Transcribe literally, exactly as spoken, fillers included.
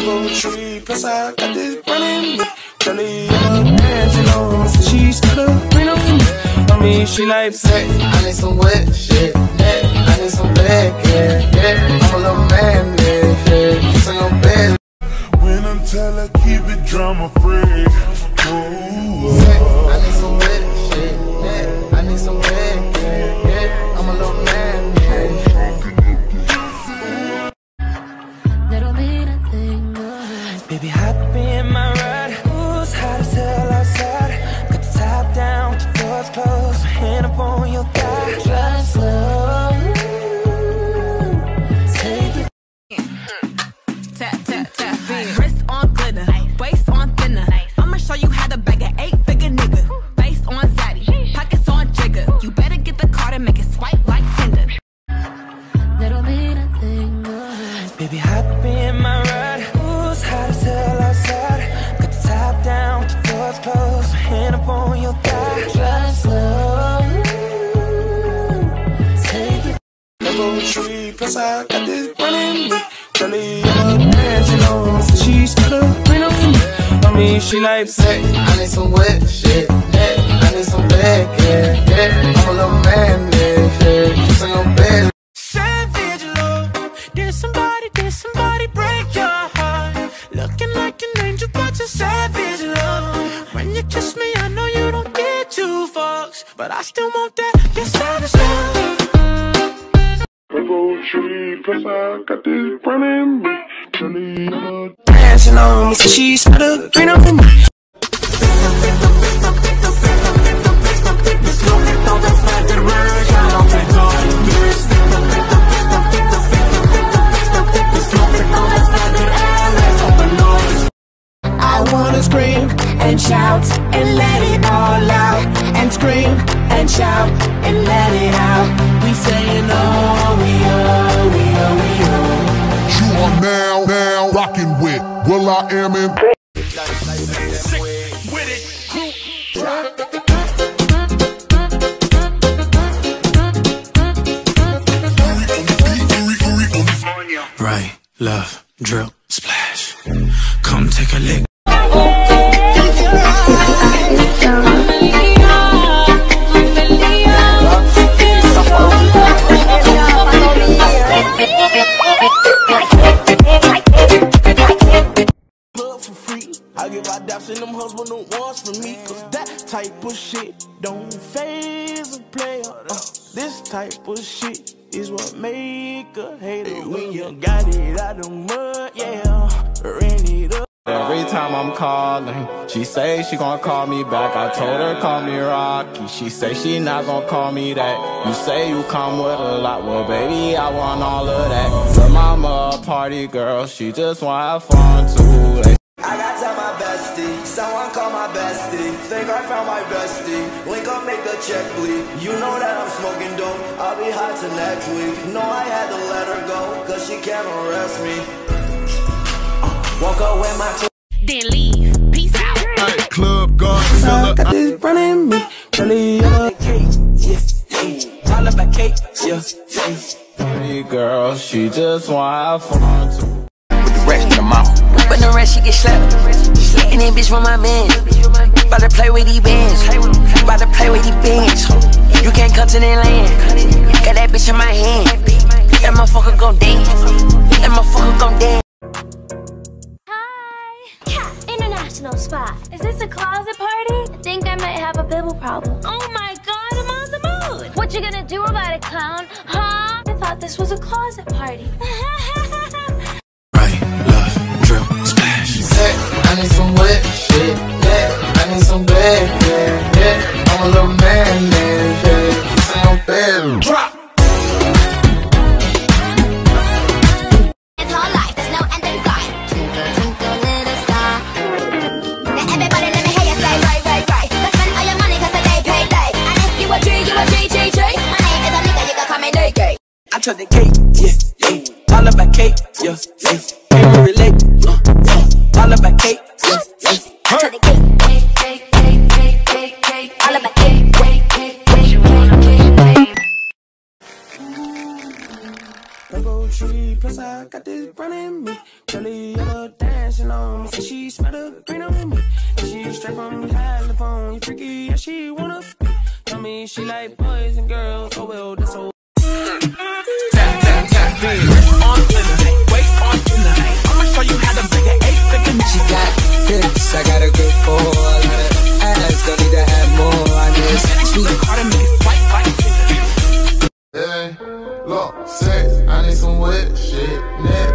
Double tree, plus I got this running me. Jelly on her pants, you know, so she stuttering on me. I mean, she like sex. I need some wet shit, yeah. I need some bad, yeah, yeah. I'm a little man, yeah, yeah. Kiss on your bed. When I'm tell her keep it drama free. Ooh, I need some wet shit, yeah. I need some bad, yeah, yeah. I'm a little man, yeah. That'll mean a thing, good. Baby, hop in my ride. Ooh, it's hot as hell outside. Got the top down, with the doors closed. My hand up on your thigh. Drive slow. Take it. Tap, tap, tap. Wrist on glitter, waist on thinner. I'ma show you how to bag an eight-figure nigga. Face on zaddy, pockets on jigger. You better get the card and make it swipe like Tinder. That'll mean a thing, good. Baby, hop in my ride. Ooh, it's hot as hell outside. Got the top down, with the doors closed. My hand up on your thigh. Drive slow. Take it. Double tree, plus I got this running me. Jelly on her pants, you know, so she stuttering on me. I mean, she like sex. I need some wet shit, yeah. I need some bad, yeah, yeah. I'm a little man, yeah, yeah. Kiss on your bed. Savage love. Did somebody, did somebody break your heart? Looking like an angel, but you're savage love. When you kiss me, I know you don't get two fucks, but I still want that. You're savage love. double tree, plus I got this running me. Jelly on her Dancing on me, so she stuttering on me. I wanna scream and shout and let it all out. And scream and shout and let it out. We saying oh, we oh, we oh, we oh. You are now, now rocking with Will I Am in. Right, love, drill, splash. Come take a lick. For free, I give my daps and them husband don't want for me. Cause that type of shit don't faze a player. Uh, this type of shit is what make a hater. When you got it out the mud, yeah, ran it up. Every time I'm calling, she say she gon' call me back. I told her call me Rocky. She say she not gon' call me that. You say you come with a lot, well baby I want all of that. Her mama a party girl, she just wanna have fun too. Like, I gotta tell my bestie, someone call my bestie. Think I found my bestie, link up, make the check bleed. You know that I'm smoking dope, I'll be high till next week. Know I had to let her go, cause she can't arrest me. uh, Woke up with my two, Then leave. Peace out. Hey, club guard, I got this running me. Jelly on her Kate, yeah, yeah. All about Kate, yeah, yeah. pretty girl, she just wanna have fun too. With the rest of the mouth. But the rest she get slapped. And then bitch from my man. About to play with these bands. About to play with these bands. You can't come to that land. Got that bitch in my hand. That motherfucker gon' dance. That motherfucker gon' dance. Hi. International spot. Is this a closet party? I think I might have a pimple problem. Oh my god, I'm on the mood. What you gonna do about it, clown? Huh? I thought this was a closet party. Right, love, drill, splash. I need some wet shit, yeah. I need some bad, yeah, yeah. I'm a little man, yeah, yeah. Kiss on your bed. Drop. It's all life, there's no end in sight. Twinkle, twinkle, little star. Now everybody let me hear you say right, right, right. Let's spend all your money cause the day paid late. And if you a G, you a G, G, G. My name is a nigga, you can call me Nigga. I took the cake, yeah, yeah. All about Kate, yeah, yeah. Can't relate, uh, uh. All about Kate, yeah, yeah. I took the cake, cake, cake, cake, cake, cake, cake. All about cake. plus I got this brand in me. Curly yellow dancing on me, say she smell the green on me. And she straight from California, freaky, yeah, she wanna be. Tell me she like boys and girls, oh well, that's so. Tap, tap, tap, baby, on thinner, waist on thinner. I'ma show you how to make an eight figure. She got hips, I got a good for a lot of ass, don't need to have more on this. Sweet car to make it swipe like Hey, look, sex, I need some wet shit, nigga.